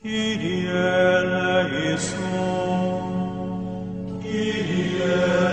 Kyrie eleison, Kyrie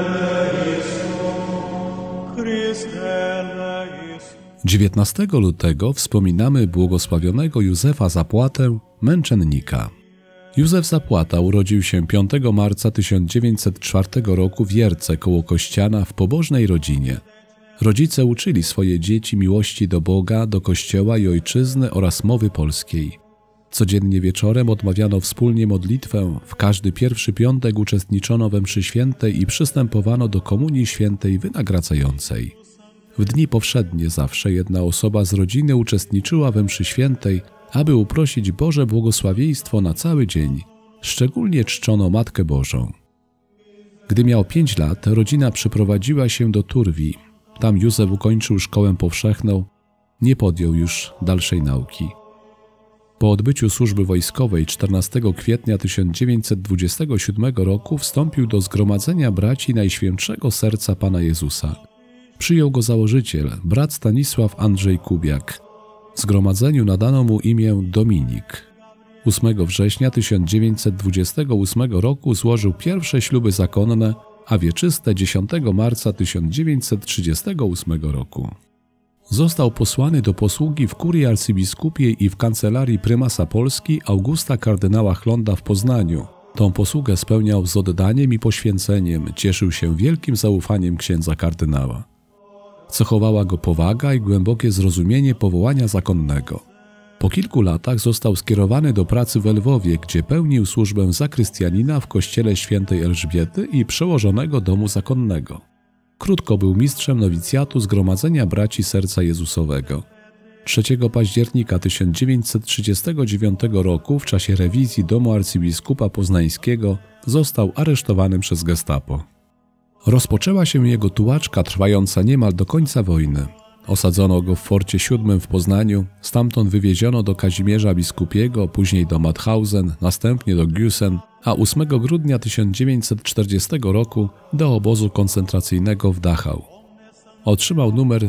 eleison, Chryste eleison. 19 lutego wspominamy błogosławionego Józefa Zapłatę, męczennika. Józef Zapłata urodził się 5 marca 1904 roku w Jerce koło Kościana w pobożnej rodzinie. Rodzice uczyli swoje dzieci miłości do Boga, do Kościoła i ojczyzny oraz mowy polskiej. Codziennie wieczorem odmawiano wspólnie modlitwę, w każdy pierwszy piątek uczestniczono we mszy świętej i przystępowano do komunii świętej wynagradzającej. W dni powszednie zawsze jedna osoba z rodziny uczestniczyła we mszy świętej, aby uprosić Boże błogosławieństwo na cały dzień. Szczególnie czczono Matkę Bożą. Gdy miał 5 lat, rodzina przeprowadziła się do Turwi. Tam Józef ukończył szkołę powszechną, nie podjął już dalszej nauki. Po odbyciu służby wojskowej 14 kwietnia 1927 roku wstąpił do Zgromadzenia Braci Najświętszego Serca Pana Jezusa. Przyjął go założyciel, brat Stanisław Andrzej Kubiak. Zgromadzeniu nadano mu imię Dominik. 8 września 1928 roku złożył pierwsze śluby zakonne, a wieczyste 10 marca 1938 roku. Został posłany do posługi w kurii arcybiskupiej i w kancelarii prymasa Polski Augusta kardynała Chlonda w Poznaniu. Tą posługę spełniał z oddaniem i poświęceniem, cieszył się wielkim zaufaniem księdza kardynała. Cechowała go powaga i głębokie zrozumienie powołania zakonnego. Po kilku latach został skierowany do pracy w Lwowie, gdzie pełnił służbę zakrystianina w kościele świętej Elżbiety i przełożonego domu zakonnego. Krótko był mistrzem nowicjatu Zgromadzenia Braci Serca Jezusowego. 3 października 1939 roku w czasie rewizji domu arcybiskupa poznańskiego został aresztowany przez gestapo. Rozpoczęła się jego tułaczka trwająca niemal do końca wojny. Osadzono go w Forcie VII w Poznaniu, stamtąd wywieziono do Kazimierza Biskupiego, później do Mauthausen, następnie do Güsen, a 8 grudnia 1940 roku do obozu koncentracyjnego w Dachau. Otrzymał numer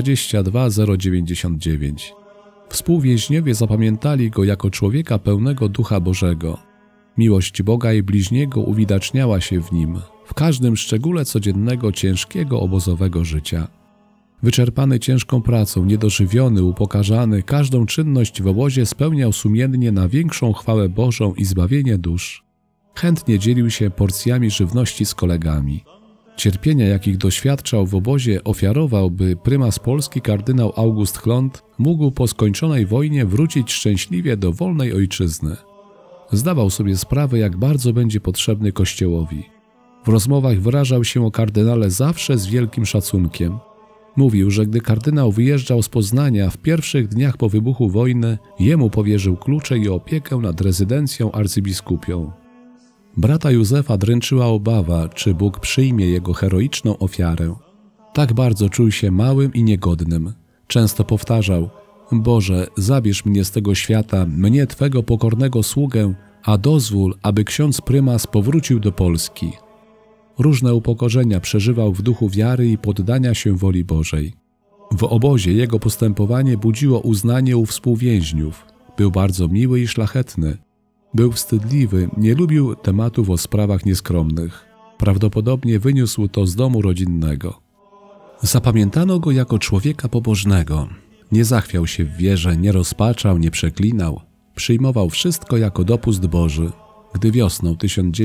22099. Współwięźniowie zapamiętali go jako człowieka pełnego Ducha Bożego. Miłość Boga i bliźniego uwidaczniała się w nim, w każdym szczególe codziennego, ciężkiego, obozowego życia. Wyczerpany ciężką pracą, niedożywiony, upokarzany, każdą czynność w obozie spełniał sumiennie na większą chwałę Bożą i zbawienie dusz. Chętnie dzielił się porcjami żywności z kolegami. Cierpienia, jakich doświadczał w obozie, ofiarował, by prymas Polski kardynał August Chlond mógł po skończonej wojnie wrócić szczęśliwie do wolnej ojczyzny. Zdawał sobie sprawę, jak bardzo będzie potrzebny Kościołowi. W rozmowach wyrażał się o kardynale zawsze z wielkim szacunkiem. Mówił, że gdy kardynał wyjeżdżał z Poznania w pierwszych dniach po wybuchu wojny, jemu powierzył klucze i opiekę nad rezydencją arcybiskupią. Brata Józefa dręczyła obawa, czy Bóg przyjmie jego heroiczną ofiarę. Tak bardzo czuł się małym i niegodnym. Często powtarzał: Boże, zabierz mnie z tego świata, mnie Twego pokornego sługę, a dozwól, aby ksiądz prymas powrócił do Polski. Różne upokorzenia przeżywał w duchu wiary i poddania się woli Bożej. W obozie jego postępowanie budziło uznanie u współwięźniów. Był bardzo miły i szlachetny. Był wstydliwy, nie lubił tematów o sprawach nieskromnych. Prawdopodobnie wyniósł to z domu rodzinnego. Zapamiętano go jako człowieka pobożnego. Nie zachwiał się w wierze, nie rozpaczał, nie przeklinał. Przyjmował wszystko jako dopust Boży. Gdy wiosną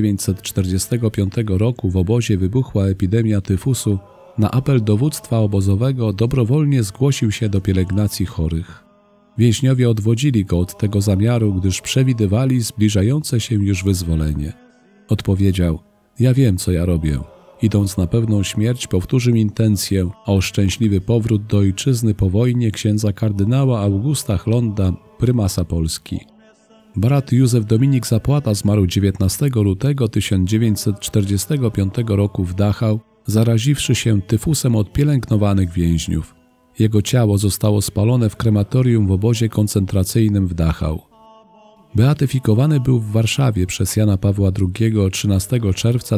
1945 roku w obozie wybuchła epidemia tyfusu, na apel dowództwa obozowego dobrowolnie zgłosił się do pielęgnacji chorych. Więźniowie odwodzili go od tego zamiaru, gdyż przewidywali zbliżające się już wyzwolenie. Odpowiedział: ja wiem, co ja robię. Idąc na pewną śmierć, powtórzę intencję o szczęśliwy powrót do ojczyzny po wojnie księdza kardynała Augusta Chlonda, prymasa Polski. Brat Józef Dominik Zapłata zmarł 19 lutego 1945 roku w Dachau, zaraziwszy się tyfusem od pielęgnowanych więźniów. Jego ciało zostało spalone w krematorium w obozie koncentracyjnym w Dachau. Beatyfikowany był w Warszawie przez Jana Pawła II 13 czerwca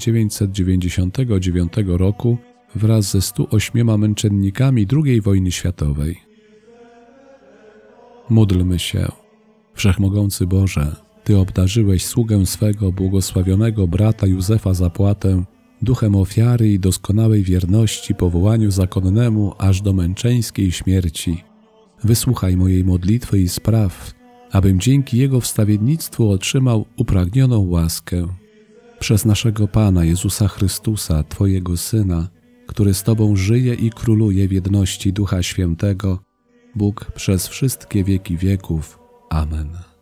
1999 roku wraz ze 108 męczennikami II wojny światowej. Módlmy się. Wszechmogący Boże, Ty obdarzyłeś sługę swego błogosławionego brata Józefa Zapłatę duchem ofiary i doskonałej wierności powołaniu zakonnemu aż do męczeńskiej śmierci. Wysłuchaj mojej modlitwy i spraw, abym dzięki Jego wstawiennictwu otrzymał upragnioną łaskę. Przez naszego Pana Jezusa Chrystusa, Twojego Syna, który z Tobą żyje i króluje w jedności Ducha Świętego, Bóg przez wszystkie wieki wieków. Amen.